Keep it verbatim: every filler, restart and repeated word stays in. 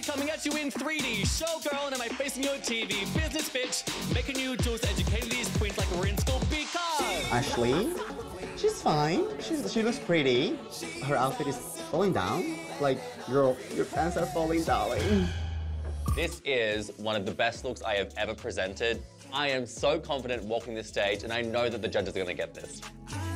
coming at you in three D. Showgirl, and am I facing you on T V? Business bitch, making you just educated these queens like we're in school because... Ashley? She's fine. She's, she looks pretty. Her outfit is falling down. Like, girl, your pants are falling, darling. This is one of the best looks I have ever presented. I am so confident walking this stage, and I know that the judges are gonna get this.